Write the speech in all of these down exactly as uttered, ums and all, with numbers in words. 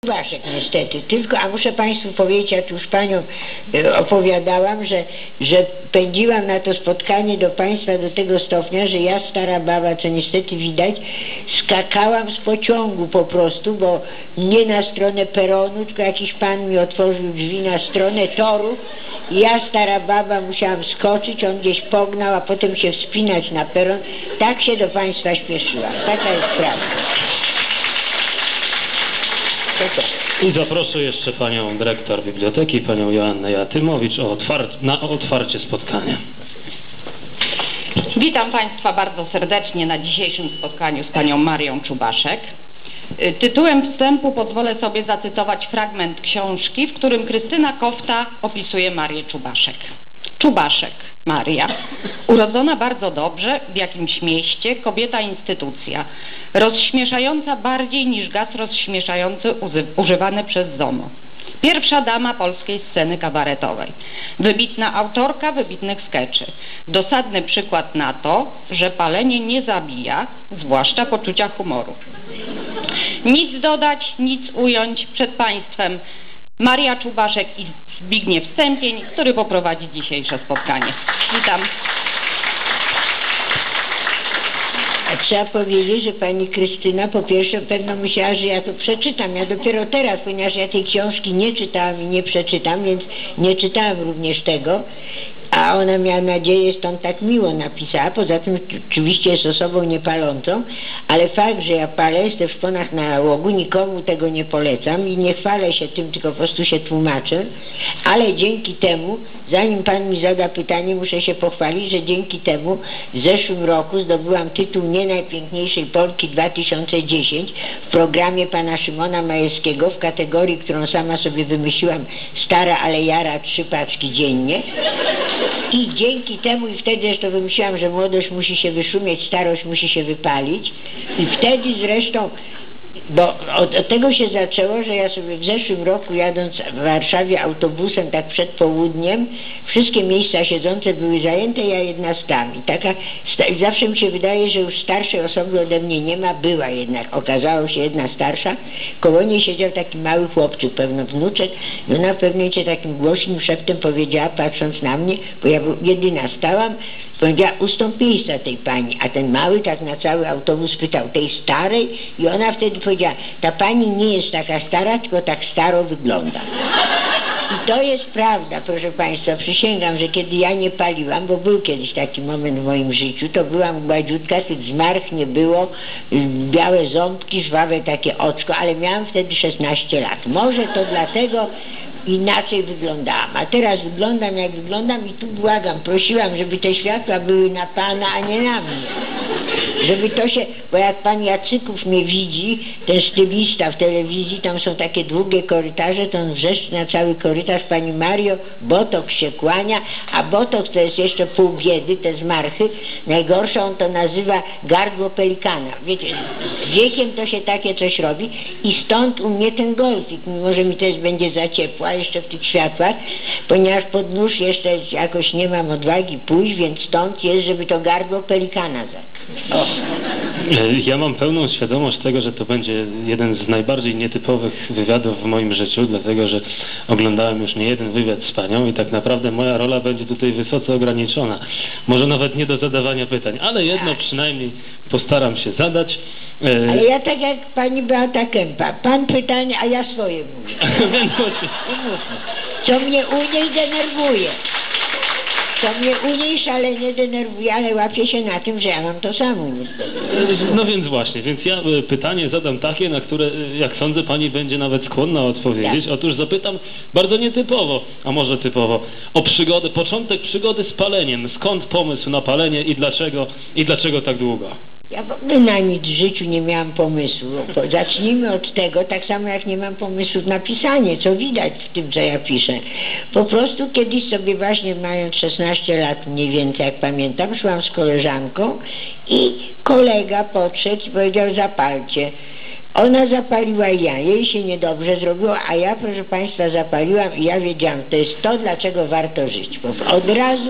Czubaszek niestety, tylko, a muszę Państwu powiedzieć, ja tu już Panią e, opowiadałam, że, że pędziłam na to spotkanie do Państwa do tego stopnia, że ja, stara baba, co niestety widać, skakałam z pociągu po prostu, bo nie na stronę peronu, tylko jakiś Pan mi otworzył drzwi na stronę toru i ja, stara baba, musiałam skoczyć, on gdzieś pognał, a potem się wspinać na peron. Tak się do Państwa śpieszyłam. Taka jest prawda. I zaproszę jeszcze panią dyrektor biblioteki, panią Joannę Jatymowicz o otwar na otwarcie spotkania. Witam Państwa bardzo serdecznie na dzisiejszym spotkaniu z panią Marią Czubaszek. Tytułem wstępu pozwolę sobie zacytować fragment książki, w którym Krystyna Kofta opisuje Marię Czubaszek. Czubaszek Maria, urodzona bardzo dobrze w jakimś mieście, kobieta instytucja, rozśmieszająca bardziej niż gaz rozśmieszający używany przez ZOMO. Pierwsza dama polskiej sceny kabaretowej. Wybitna autorka wybitnych skeczy. Dosadny przykład na to, że palenie nie zabija, zwłaszcza poczucia humoru. Nic dodać, nic ująć przed Państwem. Maria Czubaszek i Zbigniew Stępień, który poprowadzi dzisiejsze spotkanie. Witam. A trzeba powiedzieć, że pani Krystyna po pierwsze pewno myślała, że ja to przeczytam. Ja dopiero teraz, ponieważ ja tej książki nie czytałam i nie przeczytam, więc nie czytałam również tego. A ona miała nadzieję, stąd tak miło napisała. Poza tym oczywiście jest osobą niepalącą, ale fakt, że ja palę, jestem w szponach na nałogu, nikomu tego nie polecam i nie chwalę się tym, tylko po prostu się tłumaczę. Ale dzięki temu, zanim Pan mi zada pytanie, muszę się pochwalić, że dzięki temu w zeszłym roku zdobyłam tytuł Nie najpiękniejszej Polki dwa tysiące dziesięć w programie Pana Szymona Majewskiego w kategorii, którą sama sobie wymyśliłam, stara ale jara, trzy paczki dziennie. I dzięki temu, i wtedy zresztą wymyśliłam, że młodość musi się wyszumieć, starość musi się wypalić. I wtedy zresztą, bo od, od tego się zaczęło, że ja sobie w zeszłym roku, jadąc w Warszawie autobusem tak przed południem, wszystkie miejsca siedzące były zajęte, ja jedna stałam. I taka, i zawsze mi się wydaje, że już starszej osoby ode mnie nie ma, była jednak, okazało się jedna starsza, koło niej siedział taki mały chłopczyk, pewno wnuczek, i ona w pewnym momencie takim głośnym szeptem powiedziała, patrząc na mnie, bo ja jedyna stałam, powiedziała, ustąp miejsca tej pani, a ten mały tak na cały autobus pytał, tej starej, i ona wtedy powiedziała, ta pani nie jest taka stara, tylko tak staro wygląda. I to jest prawda, proszę Państwa, przysięgam, że kiedy ja nie paliłam, bo był kiedyś taki moment w moim życiu, to byłam gładziutka, tych zmarch nie było, białe ząbki, żwawe takie oczko, ale miałam wtedy szesnaście lat. Może to dlatego inaczej wyglądałam, a teraz wyglądam jak wyglądam i tu błagam, prosiłam, żeby te światła były na Pana, a nie na mnie. Żeby to się, bo jak Pan Jacyków mnie widzi, ten stylista w telewizji, tam są takie długie korytarze, to on wrzeszczy na cały korytarz, Pani Mario, botoks się kłania, a botoks to jest jeszcze pół biedy, te zmarchy. Najgorsze on to nazywa gardło pelikana. Wiecie, z wiekiem to się takie coś robi i stąd u mnie ten golfik, mimo że mi też będzie za ciepło, a jeszcze w tych światłach, ponieważ pod nóż jeszcze jakoś nie mam odwagi pójść, więc stąd jest, żeby to gardło pelikana za. O. Ja mam pełną świadomość tego, że to będzie jeden z najbardziej nietypowych wywiadów w moim życiu, dlatego że oglądałem już nie jeden wywiad z panią i tak naprawdę moja rola będzie tutaj wysoce ograniczona. Może nawet nie do zadawania pytań, ale jedno przynajmniej postaram się zadać. Ale ja tak jak pani Beata Kępa, pan pytanie, a ja swoje mówię. Co mnie u niej denerwuje. To mnie u niej szalenie denerwuje, ale łapię się na tym, że ja mam to samo niestety. No więc właśnie, więc ja pytanie zadam takie, na które, jak sądzę, pani będzie nawet skłonna odpowiedzieć. Tak. Otóż zapytam bardzo nietypowo, a może typowo, o przygodę, początek przygody z paleniem. Skąd pomysł na palenie i dlaczego, i dlaczego tak długo? Ja w ogóle na nic w życiu nie miałam pomysłu. Zacznijmy od tego, tak samo jak nie mam pomysłu na pisanie, co widać w tym, co ja piszę. Po prostu kiedyś sobie właśnie, mając szesnaście lat mniej więcej, jak pamiętam, szłam z koleżanką i kolega podszedł i powiedział, zapalcie. Ona zapaliła i ja, jej się niedobrze zrobiło, a ja, proszę Państwa, zapaliłam i ja wiedziałam, to jest to, dlaczego warto żyć. Bo od razu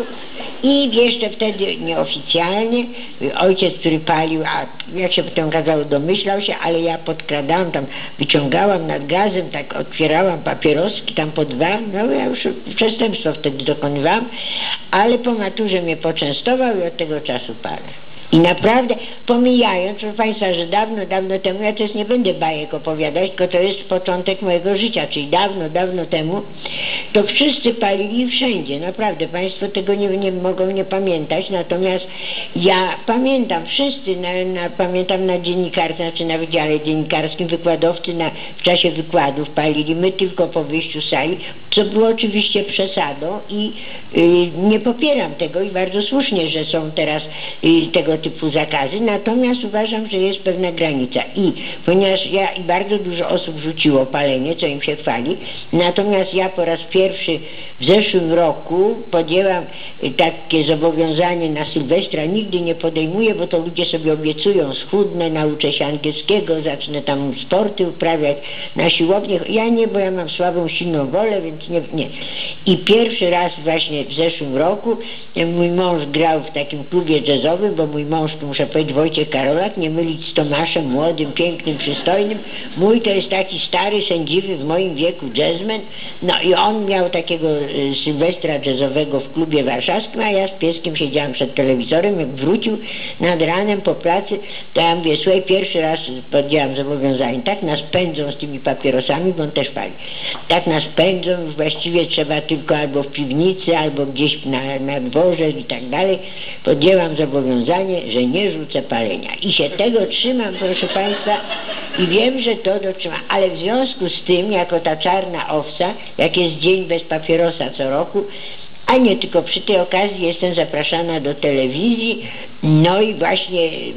i jeszcze wtedy nieoficjalnie ojciec, który palił, a jak się potem okazało, domyślał się, ale ja podkradałam tam, wyciągałam nad gazem, tak otwierałam papieroski tam po dwa, no ja już przestępstwo wtedy dokonywałam, ale po maturze mnie poczęstował i od tego czasu palę. I naprawdę, pomijając, proszę Państwa, że dawno, dawno temu, ja też nie będę bajek opowiadać, tylko to jest początek mojego życia, czyli dawno, dawno temu, to wszyscy palili wszędzie, naprawdę, Państwo tego nie, nie mogą nie pamiętać, natomiast ja pamiętam, wszyscy, na, na, pamiętam na dziennikarce, znaczy na wydziale dziennikarskim, wykładowcy na, w czasie wykładów palili, my tylko po wyjściu z sali, co było oczywiście przesadą i y, nie popieram tego i bardzo słusznie, że są teraz y, tego typu zakazy, natomiast uważam, że jest pewna granica i ponieważ ja i bardzo dużo osób rzuciło palenie, co im się chwali, natomiast ja po raz pierwszy w zeszłym roku podjęłam takie zobowiązanie na Sylwestra, nigdy nie podejmuję, bo to ludzie sobie obiecują, schudnę, nauczę się angielskiego, zacznę tam sporty uprawiać na siłownię, ja nie, bo ja mam słabą, silną wolę, więc nie, nie. I pierwszy raz właśnie w zeszłym roku mój mąż grał w takim klubie jazzowym, bo mój mąż, tu muszę powiedzieć, Wojciech Karolak, nie mylić z Tomaszem, młodym, pięknym, przystojnym. Mój to jest taki stary, sędziwy w moim wieku jazzman. No i on miał takiego y, sylwestra jazzowego w klubie warszawskim, a ja z pieskiem siedziałam przed telewizorem. Jak wrócił nad ranem po pracy, to ja mówię, słuchaj, pierwszy raz podjęłam zobowiązanie. Tak nas pędzą z tymi papierosami, bo on też pali. Tak nas pędzą, już właściwie trzeba tylko albo w piwnicy, albo gdzieś na, na dworze i tak dalej. Podjęłam zobowiązanie, że nie rzucę palenia. I się tego trzymam, proszę Państwa, i wiem, że to dotrzymam. Ale w związku z tym, jako ta czarna owca, jak jest dzień bez papierosa co roku, a nie tylko przy tej okazji jestem zapraszana do telewizji, no i właśnie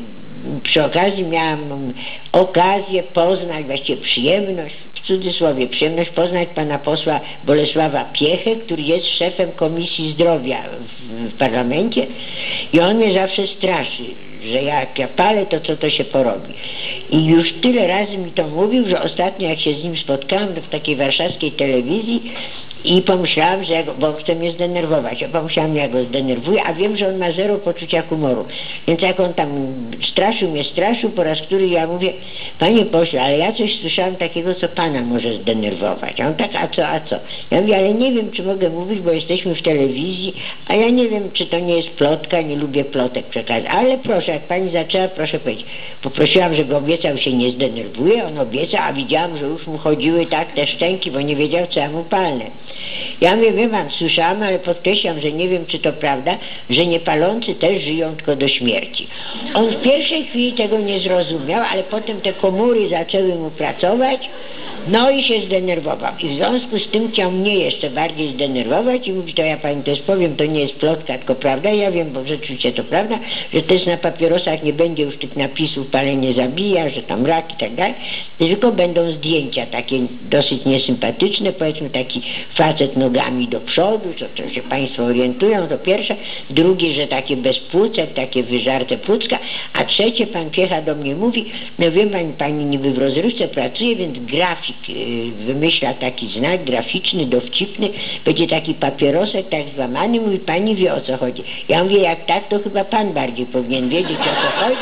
przy okazji miałam okazję poznać, właściwie przyjemność, w cudzysłowie, przyjemność poznać pana posła Bolesława Piechę, który jest szefem Komisji Zdrowia w, w parlamencie i on mnie zawsze straszy, że jak ja palę, to co to się porobi. I już tyle razy mi to mówił, że ostatnio jak się z nim spotkałam w takiej warszawskiej telewizji i pomyślałam, że ja go, bo chcę mnie zdenerwować, ja pomyślałam, ja go zdenerwuję, a wiem, że on ma zero poczucia humoru. Więc jak on tam straszył mnie, straszył, po raz który ja mówię, panie pośle, ale ja coś słyszałam takiego, co pana może zdenerwować. A on tak, a co, a co? Ja mówię, ale nie wiem, czy mogę mówić, bo jesteśmy w telewizji, a ja nie wiem, czy to nie jest plotka, nie lubię plotek przekazać. Ale proszę, jak pani zaczęła, proszę powiedzieć. Poprosiłam, żeby obiecał, się nie zdenerwuje, on obiecał, a widziałam, że już mu chodziły tak te szczęki, bo nie wiedział, co ja mu palnę. Ja mówię, wie pan, słyszałam, ale podkreślam, że nie wiem, czy to prawda, że niepalący też żyją tylko do śmierci. On w pierwszej chwili tego nie zrozumiał, ale potem te komóry zaczęły mu pracować, no i się zdenerwował. I w związku z tym chciał mnie jeszcze bardziej zdenerwować i mówi, to ja pani też powiem, to nie jest plotka, tylko prawda. Ja wiem, bo rzeczywiście to prawda, że też na papierosach nie będzie już tych napisów palenie zabija, że tam rak i tak dalej, tylko będą zdjęcia takie dosyć niesympatyczne, powiedzmy taki facet nogami do przodu, co to się państwo orientują, to pierwsze. Drugie, że takie bez płucek, takie wyżarte płucka, a trzecie, pan Piecha do mnie mówi, no wiem pani, pani niby w rozrywce pracuje, więc grafik wymyśla taki znak graficzny, dowcipny, będzie taki papierosek tak złamany, mówi, pani wie, o co chodzi. Ja mówię, jak tak, to chyba pan bardziej powinien wiedzieć, o co chodzi.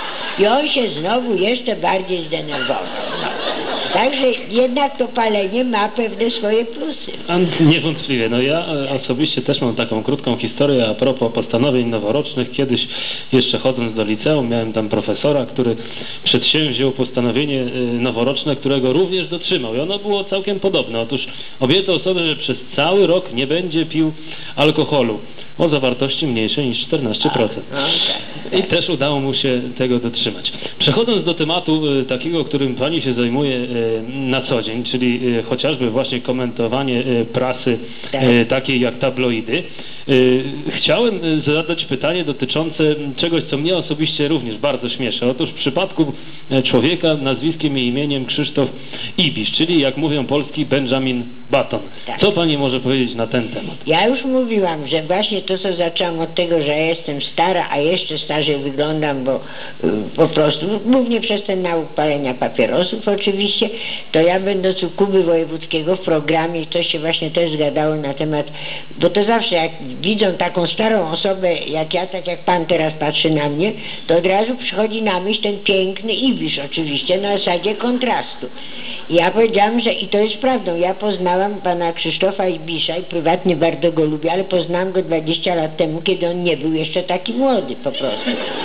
I on się znowu jeszcze bardziej zdenerwował. No. Także jednak to palenie ma pewne swoje plusy. A niewątpliwie. No ja osobiście też mam taką krótką historię a propos postanowień noworocznych. Kiedyś jeszcze chodząc do liceum miałem tam profesora, który przedsięwziął postanowienie noworoczne, którego również dotrzymał. I ono było całkiem podobne. Otóż obiecał sobie, że przez cały rok nie będzie pił alkoholu o zawartości mniejszej niż czternaście procent. I też udało mu się tego dotrzymać. Przechodząc do tematu y, takiego, którym pani się zajmuje y, na co dzień, czyli y, chociażby właśnie komentowanie y, prasy y, takiej jak tabloidy, Y, Chciałem y, zadać pytanie dotyczące czegoś, co mnie osobiście również bardzo śmieszy. Otóż w przypadku e, człowieka nazwiskiem i imieniem Krzysztof Ibisz, czyli jak mówią polski Benjamin Button. Tak. Co pani może powiedzieć na ten temat? Ja już mówiłam, że właśnie to, co zaczęłam od tego, że ja jestem stara, a jeszcze starzej wyglądam, bo y, po prostu, głównie przez ten nauk palenia papierosów oczywiście, to ja będąc u Kuby Wojewódzkiego w programie, ktoś się właśnie też zgadało na temat, bo to zawsze jak widzą taką starą osobę jak ja, tak jak pan teraz patrzy na mnie, to od razu przychodzi na myśl ten piękny Ibisz oczywiście, na zasadzie kontrastu. I ja powiedziałam, że i to jest prawdą, ja poznałam pana Krzysztofa Ibisza i prywatnie bardzo go lubię, ale poznałam go dwadzieścia lat temu, kiedy on nie był jeszcze taki młody po prostu.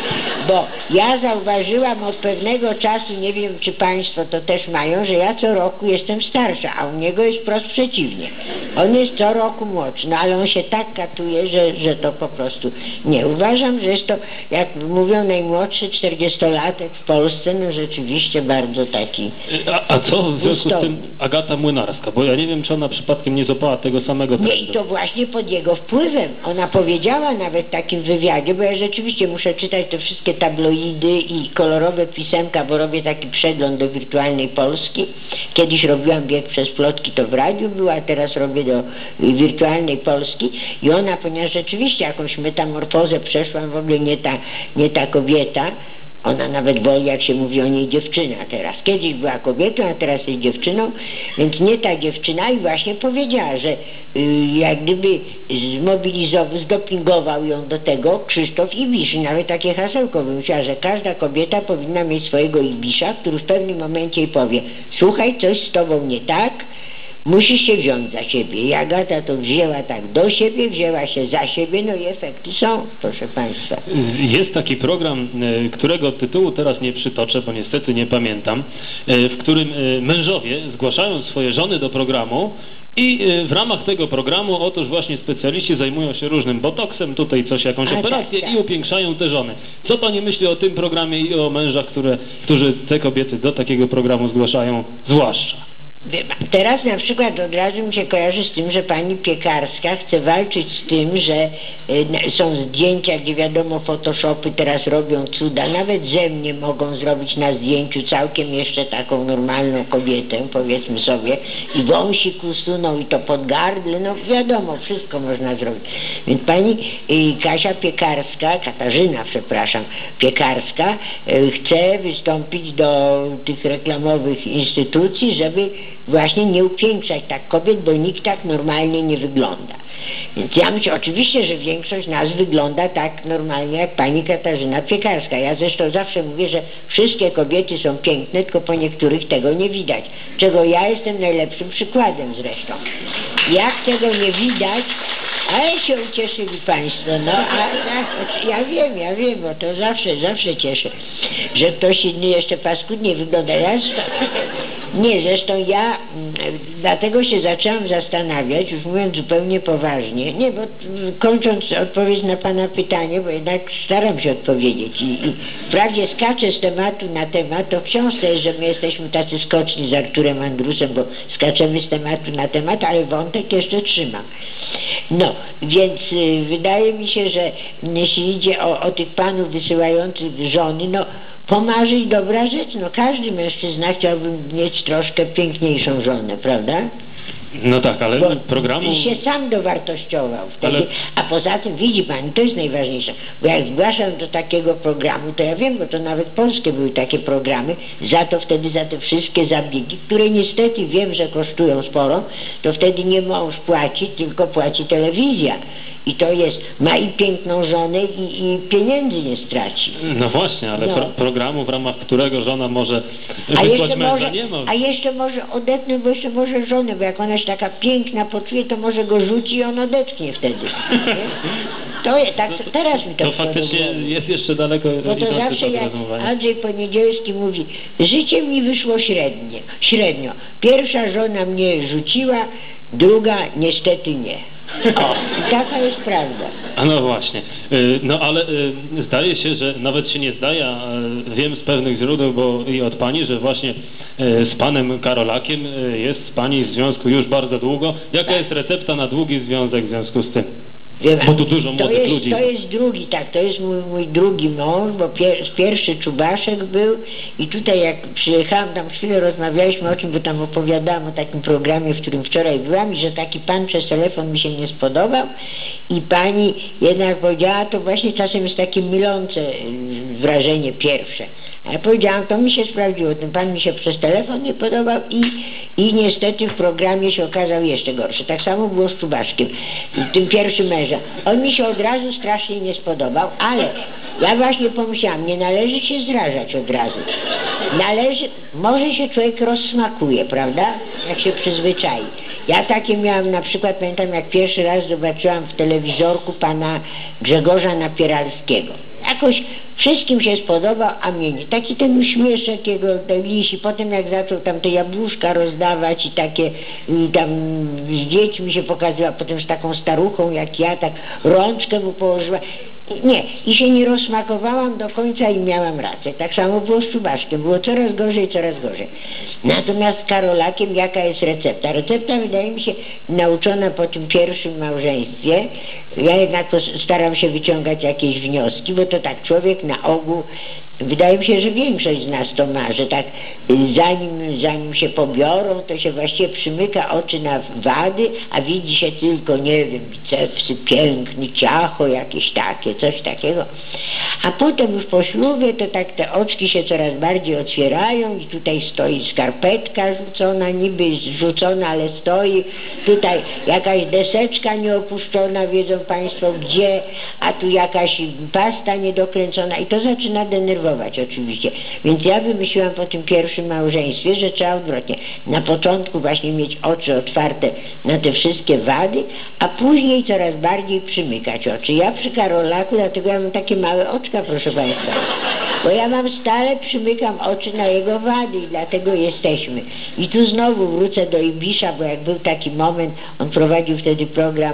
Bo ja zauważyłam od pewnego czasu, nie wiem czy państwo to też mają, że ja co roku jestem starsza, a u niego jest wprost przeciwnie. On jest co roku młodszy, no ale on się tak katuje, że, że to po prostu nie. Uważam, że jest to, jak mówią, najmłodszy czterdziestolatek w Polsce, no rzeczywiście bardzo taki. A, a co w związku z tym Agata Młynarska? Bo ja nie wiem, czy ona przypadkiem nie złapała tego samego trendu. Nie, i to właśnie pod jego wpływem. Ona powiedziała nawet w takim wywiadzie, bo ja rzeczywiście muszę czytać te wszystkie tabloidy i kolorowe pisemka, bo robię taki przegląd do wirtualnej Polski. Kiedyś robiłam bieg przez plotki, to w radiu była, a teraz robię do wirtualnej Polski i ona, ponieważ rzeczywiście jakąś metamorfozę przeszła, w ogóle nie ta, nie ta kobieta, ona nawet woli, jak się mówi o niej, dziewczyna teraz. Kiedyś była kobietą, a teraz jest dziewczyną, więc nie ta dziewczyna i właśnie powiedziała, że y, jak gdyby zmobilizował, zdopingował ją do tego Krzysztof Ibisz. I nawet takie hasełko wymyśliła, że każda kobieta powinna mieć swojego Ibisza, który w pewnym momencie jej powie: słuchaj, coś z tobą nie tak, musisz się wziąć za siebie. I Agata to wzięła tak do siebie, wzięła się za siebie, no i efekty są, proszę państwa. Jest taki program, którego tytułu teraz nie przytoczę, bo niestety nie pamiętam, w którym mężowie zgłaszają swoje żony do programu i w ramach tego programu otóż właśnie specjaliści zajmują się różnym botoksem, tutaj coś, jakąś A, operację tak, tak. i upiększają te żony. Co pani myśli o tym programie i o mężach, które, którzy te kobiety do takiego programu zgłaszają zwłaszcza? Teraz na przykład od razu mi się kojarzy z tym, że pani Piekarska chce walczyć z tym, że y, są zdjęcia, gdzie wiadomo photoshopy teraz robią cuda, nawet ze mnie mogą zrobić na zdjęciu całkiem jeszcze taką normalną kobietę, powiedzmy sobie, i wąsik usuną i to pod gardle, no wiadomo, wszystko można zrobić. Więc pani y, Kasia Piekarska, Katarzyna przepraszam, Piekarska y, chce wystąpić do tych reklamowych instytucji, żeby właśnie nie upiększać tak kobiet, bo nikt tak normalnie nie wygląda. Więc ja myślę, oczywiście, że większość nas wygląda tak normalnie jak pani Katarzyna Piekarska. Ja zresztą zawsze mówię, że wszystkie kobiety są piękne, tylko po niektórych tego nie widać. Czego ja jestem najlepszym przykładem zresztą. Jak tego nie widać, ale się ucieszyli państwo, no a, a ja wiem, ja wiem, bo to zawsze, zawsze cieszę, że ktoś inny jeszcze paskudnie wygląda. Ja zresztą, nie, zresztą ja m, dlatego się zaczęłam zastanawiać, już mówiąc zupełnie poważnie, nie, bo kończąc odpowiedź na pana pytanie, bo jednak staram się odpowiedzieć i, i wprawdzie skaczę z tematu na temat, to w książce jest, że my jesteśmy tacy skoczni z Arturem Andrusem, bo skaczemy z tematu na temat, ale wątek jeszcze trzymam. No, więc y, wydaje mi się, że jeśli idzie o, o tych panów wysyłających żony, no pomarzyć dobra rzecz, no każdy mężczyzna chciałby mieć troszkę piękniejszą żonę, prawda? No tak, ale Bo programu... I się sam dowartościował wtedy, Ale... a poza tym widzi pani, to jest najważniejsze, bo jak zgłaszam do takiego programu, to ja wiem, bo to nawet polskie były takie programy, za to wtedy, za te wszystkie zabiegi, które niestety wiem, że kosztują sporo, to wtedy nie mąż płaci, tylko płaci telewizja. I to jest, ma i piękną żonę i, i pieniędzy nie straci. No właśnie, ale No. pro, programu, w ramach którego żona może A wysłać jeszcze, męża, może, nie ma. a jeszcze może odetnąć, bo jeszcze może żonę, bo jak ona się taka piękna poczuje, to może go rzuci i on odetchnie wtedy. Nie? To jest, tak, teraz mi to To wchodzi do faktycznie głowy. jest jeszcze daleko Bo to idące zawsze to jak rozumowanie. Andrzej Poniedzielski mówi, życie mi wyszło średnie, średnio. Pierwsza żona mnie rzuciła, druga niestety nie. O, i taka jest prawda. A no właśnie. Y, No ale y, zdaje się, że nawet się nie zdaje, a y, wiem z pewnych źródeł, bo i od pani, że właśnie y, z panem Karolakiem y, jest pani w związku już bardzo długo. Jaka Tak. jest recepta na długi związek w związku z tym? Wiem, Bo tu dużo to młodych jest, ludzi. To jest drugi, tak, to jest mój, mój drugi mąż, bo pier, pierwszy Czubaszek był i tutaj jak przyjechałam, tam chwilę rozmawialiśmy o czym, bo tam opowiadałam o takim programie, w którym wczoraj byłam i że taki pan przez telefon mi się nie spodobał i pani jednak powiedziała, to właśnie czasem jest takie mylące wrażenie pierwsze. A ja powiedziałam, to mi się sprawdziło, ten pan mi się przez telefon nie podobał i, i niestety w programie się okazał jeszcze gorszy. Tak samo było z Czubaszkiem, tym pierwszym mężem. On mi się od razu strasznie nie spodobał, ale ja właśnie pomyślałam, nie należy się zrażać od razu. Należy, może się człowiek rozsmakuje, prawda? Jak się przyzwyczai. Ja takie miałam, na przykład pamiętam, jak pierwszy raz zobaczyłam w telewizorku pana Grzegorza Napieralskiego. Jakoś wszystkim się spodobał, a mnie nie. Taki ten uśmieszek jego, ten lisi. Potem jak zaczął tam te jabłuszka rozdawać i takie i tam z dziećmi się pokazywał, potem z taką staruchą jak ja, tak rączkę mu położyła. Nie, i się nie rozsmakowałam do końca i miałam rację. Tak samo było z Czubaszkiem. Było coraz gorzej, coraz gorzej. Natomiast z Karolakiem jaka jest recepta? Recepta wydaje mi się nauczona po tym pierwszym małżeństwie. Ja jednak staram się wyciągać jakieś wnioski, bo to tak człowiek na ogół, wydaje mi się, że większość z nas to ma, że tak zanim, zanim się pobiorą, to się właściwie przymyka oczy na wady, a widzi się tylko, nie wiem, bicepsy, piękny, ciacho, jakieś takie, coś takiego. A potem już po ślubie to tak te oczki się coraz bardziej otwierają i tutaj stoi skarpetka rzucona, niby rzucona, ale stoi. Tutaj jakaś deseczka nieopuszczona, wiedzą Państwo gdzie, a tu jakaś pasta niedokręcona i to zaczyna denerwować oczywiście. Więc ja wymyśliłam po tym pierwszym małżeństwie, że trzeba odwrotnie. Na początku właśnie mieć oczy otwarte na te wszystkie wady, a później coraz bardziej przymykać oczy. Ja przy Karolaku, dlatego ja mam takie małe oczka, proszę Państwa. Bo ja mam stale, przymykam oczy na jego wady i dlatego jesteśmy. I tu znowu wrócę do Ibisza, bo jak był taki moment, on prowadził wtedy program,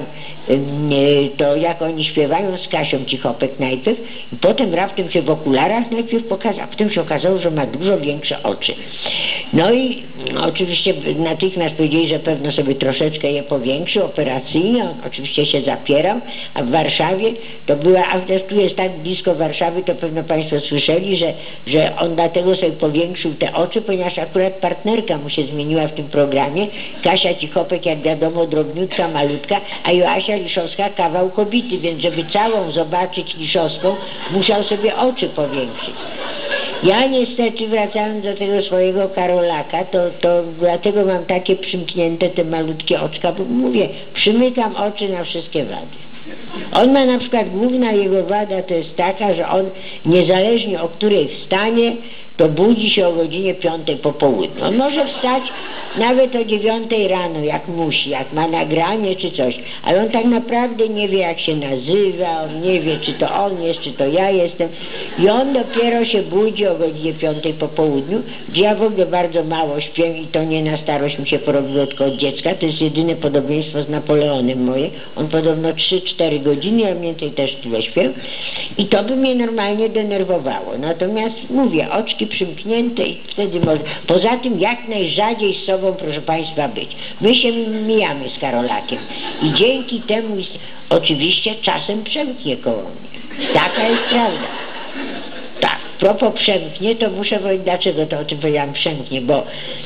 to jak oni śpiewają z Kasią Cichopek najpierw i potem raptem się w okularach najpierw pokazał, a potem się okazało, że ma dużo większe oczy. No i no, oczywiście natychmiast powiedzieli, że pewno sobie troszeczkę je powiększy operacyjnie, on oczywiście się zapierał, a w Warszawie to była, a też tu jest tak blisko Warszawy, to pewno Państwo słyszeli, że, że on dlatego sobie powiększył te oczy, ponieważ akurat partnerka mu się zmieniła w tym programie. Kasia Cichopek, jak wiadomo, drobniutka, malutka, a Joasia Liszowska kawał kobiety, więc żeby całą zobaczyć Liszowską, musiał sobie oczy powiększyć. Ja niestety, wracając do tego swojego Karolaka, to, to dlatego mam takie przymknięte te malutkie oczka, bo mówię, przymykam oczy na wszystkie wady. On ma na przykład, główna jego wada to jest taka, że on niezależnie o której wstanie, to budzi się o godzinie piątej po południu. On może wstać nawet o dziewiątej rano, jak musi, jak ma nagranie czy coś, ale on tak naprawdę nie wie, jak się nazywa, on nie wie, czy to on jest, czy to ja jestem i on dopiero się budzi o godzinie piątej po południu, gdzie ja w ogóle bardzo mało śpię i to nie na starość mi się porobiło tylko od dziecka, to jest jedyne podobieństwo z Napoleonem moje, on podobno trzy cztery godziny, ja mniej więcej też tyle śpię i to by mnie normalnie denerwowało, natomiast mówię, oczki przymknięte i wtedy może, poza tym jak najrzadziej z sobą, proszę Państwa, być. My się mijamy z Karolakiem i dzięki temu jest, oczywiście czasem przemknie koło mnie. Taka jest prawda. Tak, propos przemknie, to muszę powiedzieć, dlaczego to o tym powiedziałam przemknie, bo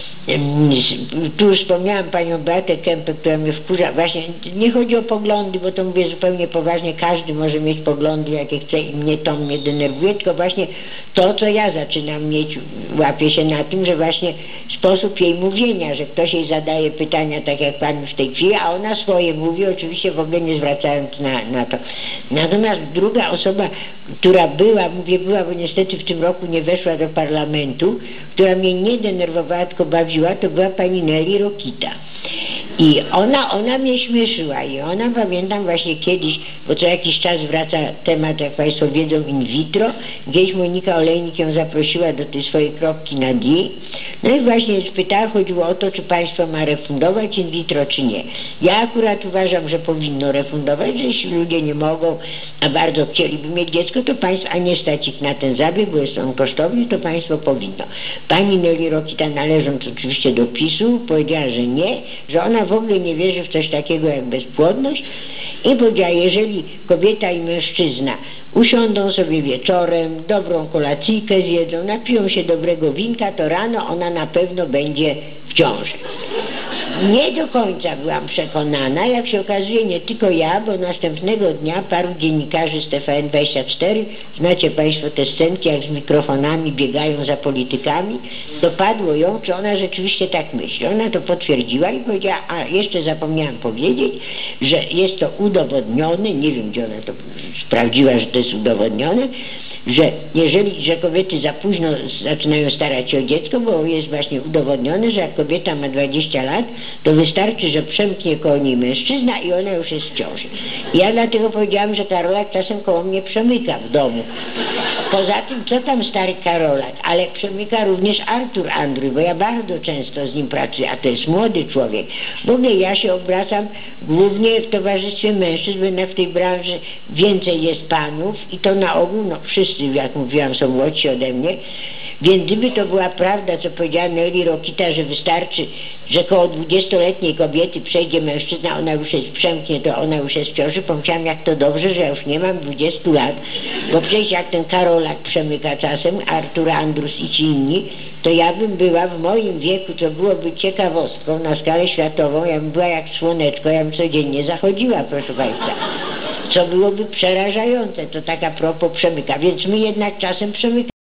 tu już wspomniałam panią Beatę Kępę, która mnie wkurza. Właśnie nie chodzi o poglądy, bo to mówię zupełnie poważnie, każdy może mieć poglądy jakie chce i mnie to mnie denerwuje, tylko właśnie to, co ja zaczynam mieć, łapię się na tym, że właśnie sposób jej mówienia, że ktoś jej zadaje pytania tak jak pan w tej chwili, a ona swoje mówi, oczywiście w ogóle nie zwracając na, na to. Natomiast druga osoba, która była, mówię była, bo niestety w tym roku nie weszła do parlamentu, która mnie nie denerwowała, tylko bawiła, to była pani Nelly Rokita. I ona, ona mnie śmieszyła i ona, pamiętam właśnie kiedyś, bo co jakiś czas wraca temat, jak Państwo wiedzą, in vitro, gdzieś Monika Olejnik ją zaprosiła do tej swojej kropki na D. No i właśnie spytała, chodziło o to, czy państwo ma refundować in vitro, czy nie. Ja akurat uważam, że powinno refundować, że jeśli ludzie nie mogą, a bardzo chcieliby mieć dziecko, to państwo, a nie stać ich na ten zabieg, bo jest on kosztowny, to państwo powinno. Pani Nelly Rokita, należąc oczywiście do PiSu, powiedziała, że nie, że ona w ogóle nie wierzy w coś takiego jak bezpłodność I powiedziała, jeżeli kobieta i mężczyzna usiądą sobie wieczorem, dobrą kolacyjkę zjedzą, napiją się dobrego winka, to rano ona na pewno będzie w ciąży. Nie do końca byłam przekonana, jak się okazuje, nie tylko ja, bo następnego dnia paru dziennikarzy z T V N dwadzieścia cztery, znacie Państwo te scenki, jak z mikrofonami biegają za politykami, dopadło ją, czy ona rzeczywiście tak myśli. Ona to potwierdziła i powiedziała, a jeszcze zapomniałam powiedzieć, że jest to udowodnione, nie wiem gdzie ona to sprawdziła, że to jest udowodnione, że jeżeli, że kobiety za późno zaczynają starać się o dziecko, bo jest właśnie udowodnione, że jak kobieta ma dwadzieścia lat, to wystarczy, że przemknie koło niej mężczyzna i ona już jest w ciąży. I ja dlatego powiedziałam, że Karolak czasem koło mnie przemyka w domu. Poza tym, co tam stary Karolak, ale przemyka również Artur Andruj, bo ja bardzo często z nim pracuję, a to jest młody człowiek. W ogóle ja się obracam głównie w towarzystwie mężczyzn, bo jednak w tej branży więcej jest panów i to na ogół, no wszyscy, jak mówiłam, są młodsi ode mnie. Więc gdyby to była prawda, co powiedziała Nelly Rokita, że wystarczy, że koło dwudziestoletniej kobiety przejdzie mężczyzna, ona już jest przemknie, to ona już jest w ciąży, pomyślałam, jak to dobrze, że ja już nie mam dwudziestu lat, bo przecież jak ten Karolak przemyka czasem, Artur Andrus i ci inni, to ja bym była w moim wieku, co byłoby ciekawostką na skalę światową, ja bym była jak słoneczko, ja bym codziennie zachodziła, proszę Państwa. Co byłoby przerażające, to tak a propos przemyka, więc my jednak czasem przemykamy.